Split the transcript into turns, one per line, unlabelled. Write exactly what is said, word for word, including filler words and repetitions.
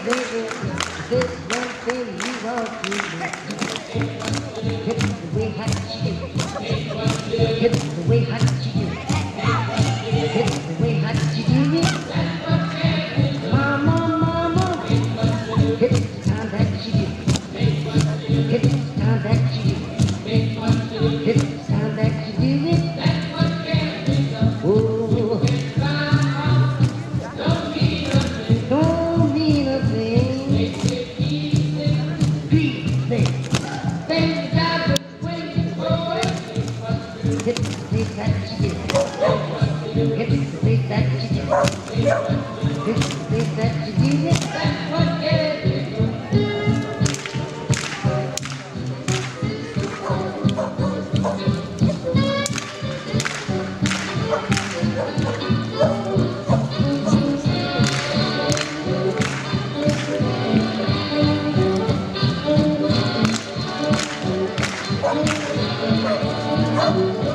baby, this one thing you want to do. Hit the way hot you do. Hit the way hot you do. Hit the way hot you do it. Mama, mama, hit the time that you do. Hit the time that you do. Hit the time that you do it. Oh, don't mean a thing. Please say, thank God for waiting for it. Hit the place that you do. Hit the place that you do. Hit the place that you do it. That's what gets it. Oh,